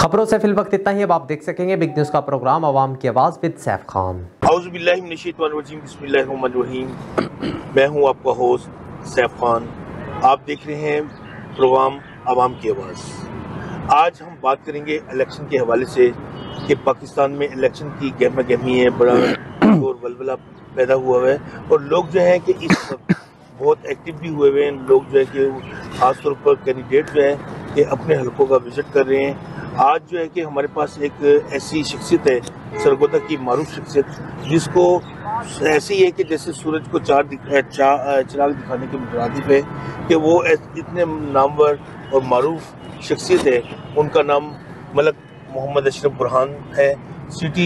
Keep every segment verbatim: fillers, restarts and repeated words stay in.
खबरों से फिल वक्त इतना ही। अब आप देख सकेंगे बिग न्यूज का प्रोग्राम आवाम की आवाज विद सैफ खान। बिस्मिल्लाहिर्रहमानिर्रहीम। मैं हूं आपका होस्ट सैफ खान। आप देख रहे हैं प्रोग्राम आवाम की आवाज़। आज हम बात करेंगे इलेक्शन के हवाले से कि पाकिस्तान में इलेक्शन की गहमा गहमी है, बड़ा और वलवला पैदा हुआ है और लोग जो है कि इस वक्त बहुत एक्टिव भी हुए हुए हैं। लोग जो है कि खासतौर पर कैंडिडेट जो है कि अपने हलकों का विजिट कर रहे हैं। आज जो है कि हमारे पास एक ऐसी शख्सियत है, सरगोदा की मारूफ शख्सियत, जिसको ऐसी है कि जैसे सूरज को चार दिखा चा, चिराग दिखाने के मुताबिक है कि वो इतने नामवर और मारूफ शख्सियत है। उनका नाम मलक मोहम्मद अशरफ बुरहान है, सिटी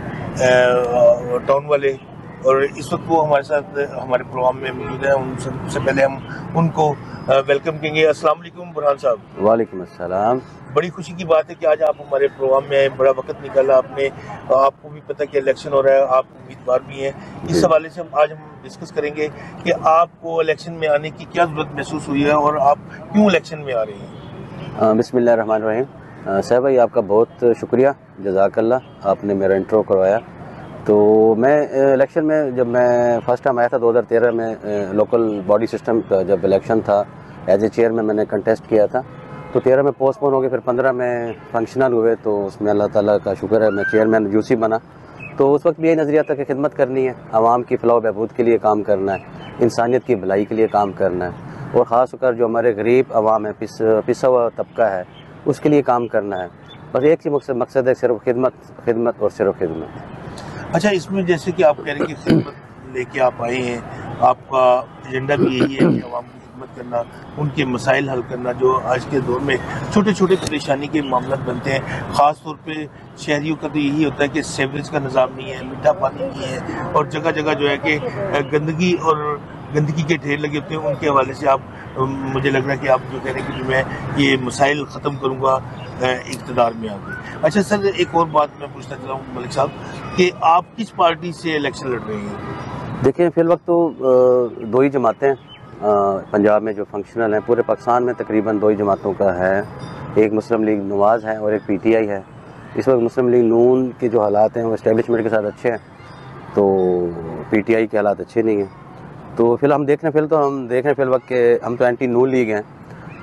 टाउन वाले, और इस वक्त वो हमारे साथ हमारे प्रोग्राम में मौजूद है। उन सबसे पहले हम उनको वेलकम कहेंगे। अस्सलाम वालेकुम बुरहान साहब। वालेकुम अस्सलाम। बड़ी खुशी की बात है कि आज आप हमारे प्रोग्राम में आए, बड़ा वक्त निकाला आपने। आपको भी पता कि इलेक्शन हो रहा है, आप उम्मीदवार भी हैं। इस हवाले से हम आज हम डिस्कस करेंगे कि आपको इलेक्शन में आने की क्या ज़रूरत महसूस हुई है और आप क्यों इलेक्शन में आ रहे हैं। बिस्मिल्लाह रहमान रहीम। साहब भाई आपका बहुत शुक्रिया, जज़ाकल्लाह, आपने मेरा इंट्रो करवाया। तो मैं इलेक्शन में जब मैं फर्स्ट टाइम आया था दो हज़ार तेरह में, लोकल बॉडी सिस्टम का जब इलेक्शन था, एज ए चेयर में मैंने कंटेस्ट किया था। तो तेरह में पोस्टपोन हो गए, फिर पंद्रह में फंक्शनल हुए, तो उसमें अल्लाह ताला का शुक्र है मैं चेयरमैन यूसी बना। तो उस वक्त भी यही नज़रिया था कि खिदमत करनी है, आवाम की फलाह बहबूद के लिए काम करना है, इंसानियत की भलाई के लिए काम करना है, और ख़ास कर जो हमारे गरीब आवाम है, पिस पिसा हुआ तबका है, उसके लिए काम करना है। बस एक ही मकसद मकसद है, सिर्फ खिदमत खिदमत और सिर्फ खिदमत। अच्छा, इसमें जैसे कि आप कह रहे हैं कि खिदमत लेके आप आए हैं, आपका एजेंडा भी यही है कि आवाम की खिदमत करना, उनके मसाइल हल करना जो आज के दौर में छोटे छोटे परेशानी के मामला बनते हैं। ख़ास तौर पे शहरियों का तो यही होता है कि सीवरेज का निज़ाम नहीं है, मीठा पानी नहीं है, और जगह जगह जो है कि गंदगी और गंदगी के ढेर लगे होते हैं। उनके हवाले से आप, मुझे लग रहा है कि आप जो कह रहे हैं कि मैं ये मसाइल ख़त्म करूँगा इक़्तिदार में आके। अच्छा सर, एक और बात मैं पूछना चाहता हूँ मलिक साहब कि आप किस पार्टी से इलेक्शन लड़ रहे हैं। देखिए, फिल वक्त तो दो ही जमातें हैं पंजाब में जो फंक्शनल हैं। पूरे पाकिस्तान में तकरीबन दो ही जमातों का है, एक मुस्लिम लीग नवाज़ है और एक पीटीआई है। इस वक्त मुस्लिम लीग नून के जो हालात हैं वो इस्टेब्लिशमेंट के साथ अच्छे हैं, तो पीटीआई के हालात अच्छे नहीं हैं। तो फिर हम देख रहे हैं फिर तो हम देख रहे हैं फिल वक्त के हम तो एंटी नून लीग हैं।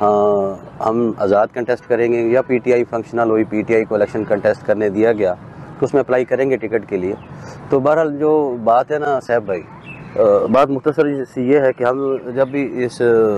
हाँ, हम आज़ाद कंटेस्ट करेंगे या पीटीआई फंक्शनल हुई, पीटीआई को इलेक्शन कंटेस्ट करने दिया गया तो उसमें अप्लाई करेंगे टिकट के लिए। तो बहरहाल जो बात है ना साहब भाई, बात मुख्तसर सी ये है कि हम जब भी इस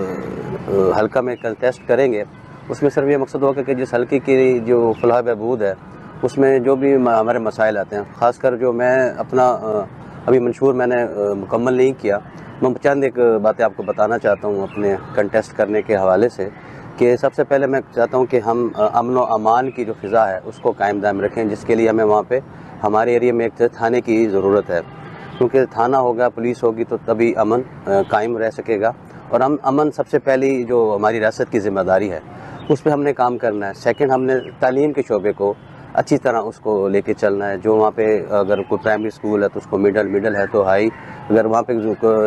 हल्का में कंटेस्ट करेंगे उसमें सिर्फ ये मकसद होगा कि जिस हल्के की जो फलाह बहबूद है उसमें जो भी हमारे मसाइल आते हैं, ख़ासकर जो मैं अपना अभी मंशूर मैंने मुकम्मल नहीं किया, मैं चंद एक बातें आपको बताना चाहता हूँ अपने कंटेस्ट करने के हवाले से। कि सबसे पहले मैं चाहता हूँ कि हम अमन व अमान की जो फ़िज़ा है उसको कायम दायम रखें, जिसके लिए हमें वहाँ पे हमारे एरिया में एक थाने की ज़रूरत है, क्योंकि थाना होगा, पुलिस होगी तो तभी अमन कायम रह सकेगा। और हम अमन सबसे पहली जो हमारी रियासत की ज़िम्मेदारी है उस पर हमने काम करना है। सेकंड, हमने तालीम के शोबे को अच्छी तरह उसको लेके चलना है। जो वहाँ पे अगर कोई प्राइमरी स्कूल है तो उसको मिडल, मिडल है तो हाई, अगर वहाँ पे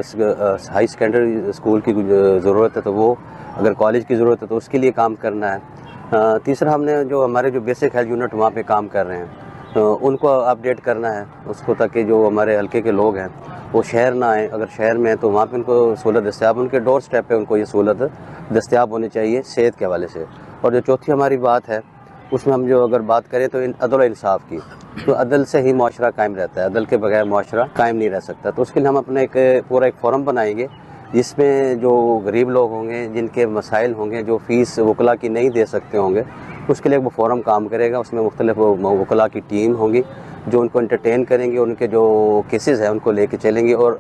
हाई सेकेंडरी स्कूल की ज़रूरत है तो वो, अगर कॉलेज की ज़रूरत है तो उसके लिए काम करना है। तीसरा, हमने जो हमारे जो बेसिक हेल्थ यूनिट वहाँ पे काम कर रहे हैं तो उनको अपडेट करना है उसको, ताकि जो हमारे हल्के के लोग हैं वो शहर ना आए, अगर शहर में है तो वहाँ पे उनको सहूलत दस्तियाब, उनके डोर स्टेप पे उनको ये सहूलत दस्तियाब होनी चाहिए सेहत के हवाले से। और जो चौथी हमारी बात है उसमें हम जो अगर बात करें तो अदल और इंसाफ की, तो अदल से ही मुआशरा कायम रहता है, अदल के बगैर मुआशरा कायम नहीं रह सकता। तो उसके लिए हम अपने एक पूरा एक फोरम बनाएंगे जिसमें जो गरीब लोग होंगे, जिनके मसाइल होंगे, जो फ़ीस वकला की नहीं दे सकते होंगे, उसके लिए वो फोरम काम करेगा। उसमें मुख्तलिफ वकला की टीम होंगी जो उनको एंटरटेन करेंगे, उनके जो केसेस हैं उनको लेके चलेंगे और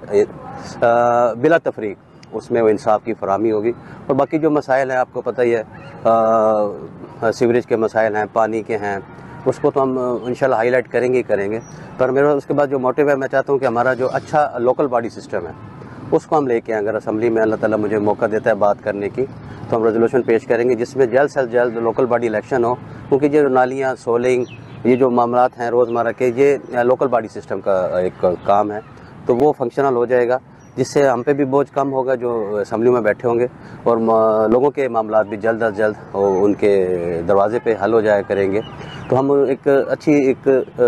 बिला तफरीक उसमें वो इंसाफ की फराहमी होगी। और बाकी जो मसाइल हैं आपको पता ही है, सीवरेज के मसाइल हैं, पानी के हैं, उसको तो हम इंशाल्लाह हाईलाइट करेंगे ही करेंगे। पर मेरा उसके बाद जो मोटिव है, मैं चाहता हूँ कि हमारा जो अच्छा लोकल बॉडी सिस्टम है उसको हम लेके आए। अगर असम्बली में अल्लाह ताला मुझे मौका देता है बात करने की तो हम रेजोल्यूशन पेश करेंगे जिसमें जल्द से जल्द लोकल बॉडी इलेक्शन हो, क्योंकि ये नालियाँ, सोलिंग, ये जो मामलात हैं रोज़मर्रा के, ये लोकल बॉडी सिस्टम का एक काम है, तो वो फंक्शनल हो जाएगा, जिससे हम पे भी बोझ कम होगा जो असम्बली में बैठे होंगे, और लोगों के मामलात भी जल्द अज जल्द उनके दरवाजे पे हल हो जाया करेंगे। तो हम एक अच्छी एक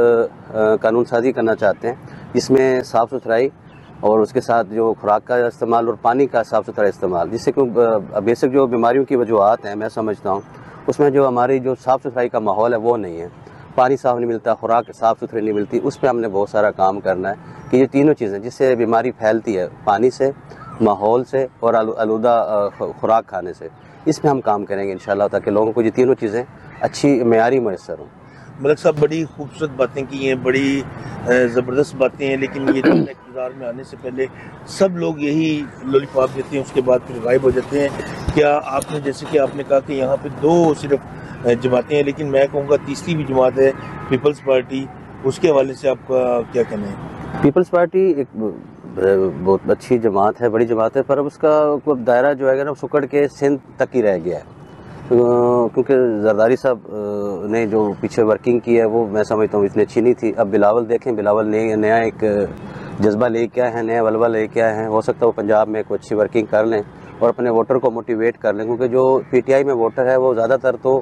कानून साजी करना चाहते हैं जिसमें साफ़ सुथराई और उसके साथ जो खुराक का इस्तेमाल और पानी का साफ़ सुथरा इस्तेमाल, जिससे कि बेसिक जो बीमारियों की वजूहत हैं मैं समझता हूँ उसमें जो हमारी जो साफ़ सुथराई का माहौल है वो नहीं है, पानी साफ़ नहीं मिलता, खुराक साफ़ सुथरी नहीं मिलती, उस पर हमने बहुत सारा काम करना है कि ये तीनों चीज़ें जिससे बीमारी फैलती है, पानी से, माहौल से और आलूदा खुराक खाने से, इस पर हम काम करेंगे इंशाल्लाह ताकि लोगों को ये तीनों चीज़ें अच्छी मयारी मैसर हों। मलिक साहब बड़ी खूबसूरत बातें की हैं, बड़ी ज़बरदस्त बातें हैं, लेकिन ये इक़्तिदार में आने से पहले सब लोग यही लॉलीपॉप देते हैं, उसके बाद फिर गायब हो जाते हैं। क्या आपने, जैसे कि आपने कहा कि यहाँ पे दो सिर्फ जमातें हैं, लेकिन मैं कहूँगा तीसरी भी जमात है पीपल्स पार्टी, उसके हवाले से आपका क्या कहना है? पीपल्स पार्टी एक बहुत अच्छी जमात है, बड़ी जमात है, पर अब उसका दायरा जो है ना सुकड़ के सिंध तक ही रह गया है, क्योंकि जरदारी साहब ने जो पीछे वर्किंग की है वो मैं समझता हूँ इतनी अच्छी नहीं थी। अब बिलावल देखें, बिलावल ने नया एक जज्बा लेके आए हैं, नया वलवा लेके आए हैं, हो सकता है वो पंजाब में कोई अच्छी वर्किंग कर लें और अपने वोटर को मोटिवेट कर लें, क्योंकि जो पीटीआई में वोटर है वो ज़्यादातर तो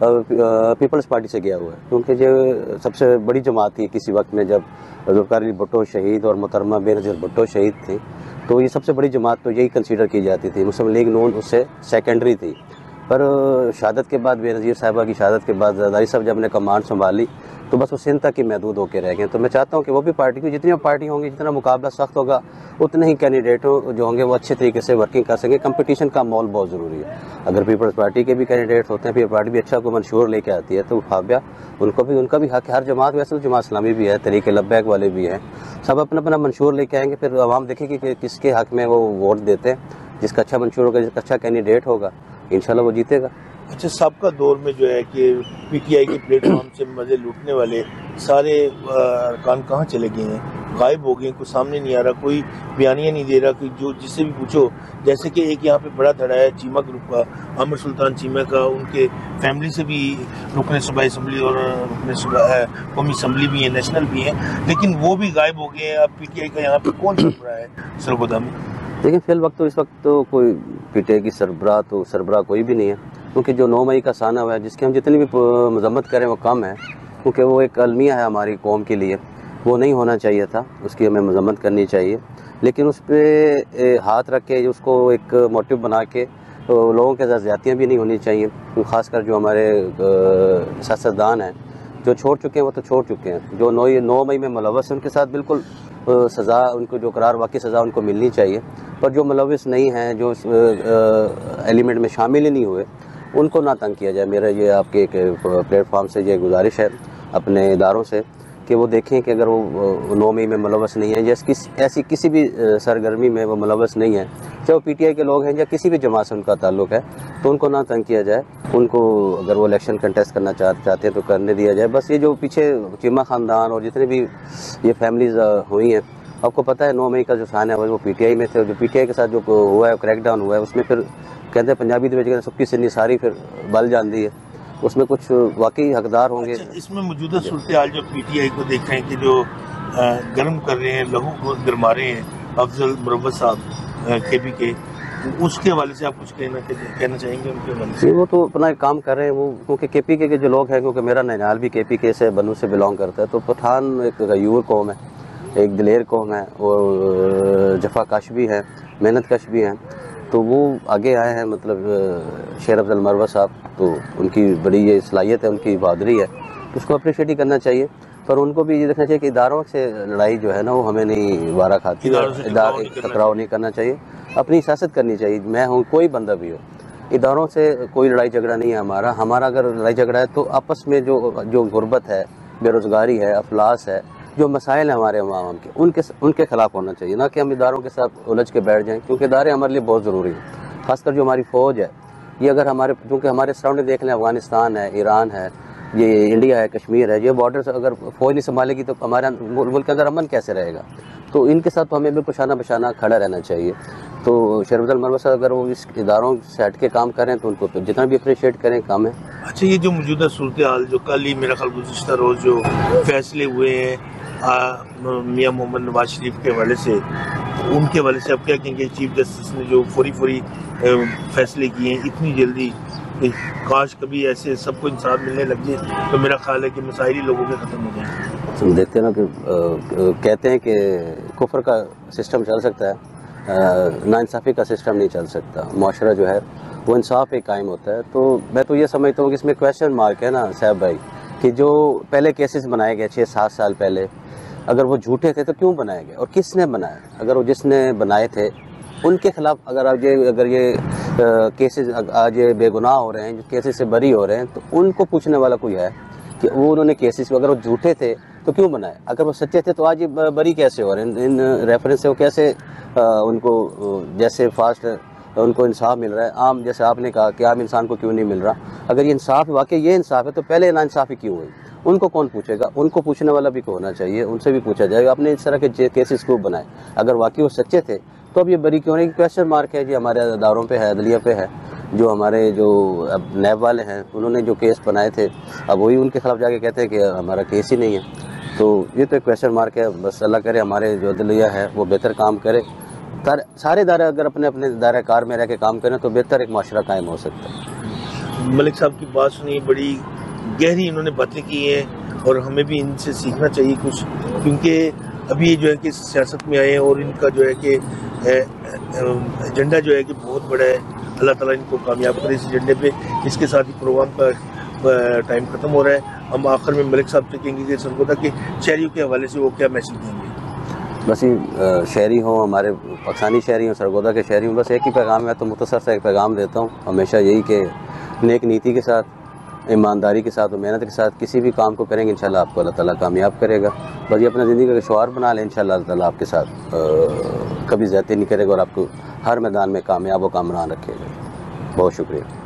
पीपल्स पार्टी से गया हुआ है, क्योंकि जो सबसे बड़ी जमात थी किसी वक्त में जब जुल्फ़िकार अली भुट्टो शहीद और मोहतरमा बेनज़ीर भुट्टो शहीद थी, तो ये सबसे बड़ी जमात तो यही कंसीडर की जाती थी। मुस्लिम लीग नून उससे सेकेंडरी थी, पर शहादत के बाद बेनज़ीर साहिबा की शहादत के बाद जरदारी साहब जब ने कमांड संभाली तो बस वो सिंध तक ही महदूद होकर रह गए। तो मैं चाहता हूँ कि वो भी पार्टी की जितनी पार्टी होंगी, जितना मुकाबला सख्त होगा, उतने ही कैंडिडेट हो जो होंगे वो अच्छे तरीके से वर्किंग कर सकें। कंपटीशन का माहौल बहुत ज़रूरी है। अगर पीपल्स पार्टी के भी कैंडिडेट होते हैं, पीपल्स पार्टी भी अच्छा को मंशूर लेके आती है, तो फाबिया उनको भी उनका भी हक, हर जमात वैसे तो जमात इस्लामी भी है, तरीके लब्बैक वाले भी हैं, सब अपना अपना मंशूर लेके आएंगे, फिर आवाम देखेगी कि किसके हक में वो वोट देते हैं। जिसका अच्छा मंशूर होगा, जिसका अच्छा कैंडिडेट होगा, इंशाल्लाह वो जीतेगा। अच्छा, सबका दौर में जो है कि पीटीआई के प्लेटफॉर्म से मज़े लूटने वाले सारे अरकान कहाँ चले गए हैं, गायब हो गए, कोई सामने नहीं आ रहा, कोई बयानिया नहीं दे रहा, कोई जो जिससे भी पूछो। जैसे कि एक यहाँ पे बड़ा धड़ा है चीमा ग्रुप का, आमिर सुल्तान चीमा का, उनके फैमिली से भी रुकने सूबाई असम्बली और रुकने सूबा कौमी असम्बली भी है, नेशनल भी है, लेकिन वो भी गायब हो गए हैं। अब पीटीआई का यहाँ पे कौन चल रहा है सरगोदा में? लेकिन फिल वक्त तो इस वक्त तो कोई पीटीआई की सरबराह तो सरबराह कोई भी नहीं है, क्योंकि जो नौ मई का साना हुआ है, जिसकी हम जितनी भी मजम्मत करें वो कम है, क्योंकि वो एक अलमिया है हमारी कौम के लिए, वो नहीं होना चाहिए था, उसकी हमें मजम्मत करनी चाहिए। लेकिन उस पर हाथ रख के उसको एक मोटिव बना के तो लोगों के साथ ज़्यादतियाँ भी नहीं होनी चाहिए। ख़ासकर जो हमारे सियासतदान हैं जो छोड़ चुके हैं वो तो छोड़ चुके हैं, जो नौ नौ मई में मुलव्वस हैं उनके साथ बिल्कुल सज़ा, उनको जो करार वाकई सज़ा उनको मिलनी चाहिए, पर जो मुलव्वस नहीं हैं, जो एलिमेंट में शामिल ही नहीं हुए, उनको ना तंग किया जाए। मेरा ये आपके एक प्लेटफॉर्म से ये गुजारिश है अपने इदारों से कि वो देखें कि अगर वो नौ मई में मुलव्वस नहीं है या किस ऐसी किसी भी सरगर्मी में वो मुलव्वस नहीं है, चाहे वो पीटीआई के लोग हैं या किसी भी जमात से उनका ताल्लुक़ है, तो उनको ना तंग किया जाए। उनको अगर वो इलेक्शन कंटेस्ट करना चाह, चाहते हैं तो करने दिया जाए। बस ये जो पीछे चीमा ख़ानदान और जितने भी ये फैमिलीज़ हुई हैं, आपको पता है नौ मई का जो सान है वो पीटीआई में थे, जो पीटीआई के साथ जो हुआ है क्रैकडाउन हुआ है, उसमें फिर कहते हैं पंजाबी के सुक्की सिन्नी सारी फिर बल जाती है, उसमें कुछ वाकई हकदार होंगे। अच्छा, इसमें मौजूदा सूरत हाल जो पीटीआई को देख रहे हैं कि जो गर्म कर रहे हैं, लहू को गरमा रहे हैं अफजल मुरव्वत साहब केपी के, उसके हवाले से आप कुछ कहना कहना चाहेंगे उनके हवाले से? वो तो अपना काम कर रहे हैं वो, क्योंकि केपी के जो लोग हैं, क्योंकि मेरा नैनाल भी केपी के से बनू से बिलोंग करता है, तो पठान एक गयूर कौम है, एक दिलेर कौम है और जफा कश भी है, मेहनत कश भी हैं, तो वो आगे आए हैं। मतलब शेर अफजल मुरव्वत साहब, तो उनकी बड़ी ये सलाहियत है, उनकी बहादुरी है, तो उसको अप्रिशिएट ही करना चाहिए। पर उनको भी ये देखना चाहिए कि इदारों से लड़ाई जो है ना वो हमें नहीं वारा खाती, इदारों टकराव नहीं करना चाहिए, अपनी सियासत करनी चाहिए। मैं हूँ, कोई बंदा भी हो, इदारों से कोई लड़ाई झगड़ा नहीं है हमारा। हमारा अगर लड़ाई झगड़ा है तो आपस में जो जो गुर्बत है, बेरोज़गारी है, अफलास है, जो मसाइल हैं हमारे अवाम के, उनके उनके खिलाफ होना चाहिए, ना कि हम इदारों के साथ उलझ के बैठ जाएं, क्योंकि इदारे हमारे लिए बहुत ज़रूरी हैं। खासकर जो हमारी फ़ौज है, ये अगर हमारे, क्योंकि हमारे सराउंडिंग देख लें, अफगानिस्तान है, ईरान है, ये इंडिया है, कश्मीर है, ये बॉर्डर से अगर फ़ौज नहीं संभालेगी तो हमारे मुल्क के अंदर अमन कैसे रहेगा? तो इनके साथ तो हमें बिल्कुल शाना बशाना खड़ा रहना चाहिए। तो शेर अफजल मुरव्वत साहब अगर वो इस इदारों से हट के काम करें तो उनको तो जितना भी अप्रिशिएट करें काम है। अच्छा, ये जो मौजूदा सूरत हाल जो कल ही मेरा ख्याल गुज़िश्ता रोज़ जो फैसले हुए हैं मियाँ मोहम्मद नवाज शरीफ के हवाले से, उनके हवाले से आप क्या कहेंगे? चीफ जस्टिस ने जो फौरी फौरी फैसले किए हैं इतनी जल्दी, कि काश कभी ऐसे सबको इंसाफ मिलने लग जाए तो मेरा ख्याल है कि मसाइल लोगों के ख़त्म हो जाएंगे। हम देखते हैं ना कि कहते हैं कि कुफर का सिस्टम चल सकता है, नाइंसाफ़ी का सिस्टम नहीं चल सकता। मुआशरा जो है वो इंसाफ पे कायम होता है। तो मैं तो ये समझता हूँ कि इसमें क्वेश्चन मार्क है ना साहब भाई, कि जो पहले केसेस बनाए गए छः सात साल पहले, अगर वो झूठे थे तो क्यों बनाए गए और किसने बनाए? अगर वो जिसने बनाए थे उनके खिलाफ अगर आज ये अगर ये केसेस आज ये बेगुनाह हो रहे हैं, जो केसेस से बरी हो रहे हैं, तो उनको पूछने वाला कोई है कि वो उन्होंने केसेस अगर वो झूठे थे तो क्यों बनाए? अगर वो सच्चे थे तो आज ये बरी कैसे हो रहे हैं? इन रेफरेंस से वो कैसे आ, उनको जैसे फास्ट उनको इंसाफ मिल रहा है, आम जैसे आपने कहा कि आम इंसान को क्यों नहीं मिल रहा? अगर ये इंसाफ वाकई ये इंसाफ है तो पहले नाइंसाफ़ी क्यों हुई? उनको कौन पूछेगा? उनको पूछने वाला भी होना चाहिए, उनसे भी पूछा जाएगा आपने इस तरह के केसेस क्यों बनाए। अगर वाकई वो सच्चे थे तो अब ये बरी क्यों नहीं? क्वेश्चन मार्क है जी, हमारे अदारों पे है, अदलिया पे है। जो हमारे जो अब नैब वाले हैं उन्होंने जो केस बनाए थे, अब वही उनके खिलाफ जाके कहते हैं कि हमारा केस ही नहीं है। तो ये तो एक क्वेश्चन मार्क है। बस अल्लाह करे हमारे जो अदलिया है वो बेहतर काम करे, सारे दायरे अगर अपने अपने दायरा कार में रह के काम करें तो बेहतर एक माशरा कायम हो सकता है। मलिक साहब की बात सुनी, बड़ी गहरी इन्होंने बातें की हैं और हमें भी इनसे सीखना चाहिए कुछ, क्योंकि अभी ये जो है कि सियासत में आए हैं और इनका जो है कि एजेंडा जो है कि बहुत बड़ा है। अल्लाह ताला इनको कामयाब करे इस एजेंडे पे। इसके साथ ही प्रोग्राम का टाइम ख़त्म हो रहा है। हम आखिर में मलिक साहब से कहेंगे कि सरगोदा के शहरियों के हवाले से वो क्या मैसेज देंगे। बस ये शहरी हों, हमारे पाकिस्तानी शहरी हों, सरगोदा के शहरी हों, बस एक ही पैगाम है, तो मुख्तसर सा एक पैगाम देता हूँ हमेशा यही कि नेक नीति के साथ, ईमानदारी के साथ और मेहनत के साथ किसी भी काम को करेंगे इंशाल्लाह आपको अल्लाह ताला कामयाब करेगा। बस ये अपना ज़िंदगी का शौहर बना लें, इंशाल्लाह अल्लाह ताला आपके साथ आ, कभी ज़्यादती नहीं करेगा और आपको हर मैदान में कामयाब व कामरान रखेगा। बहुत शुक्रिया।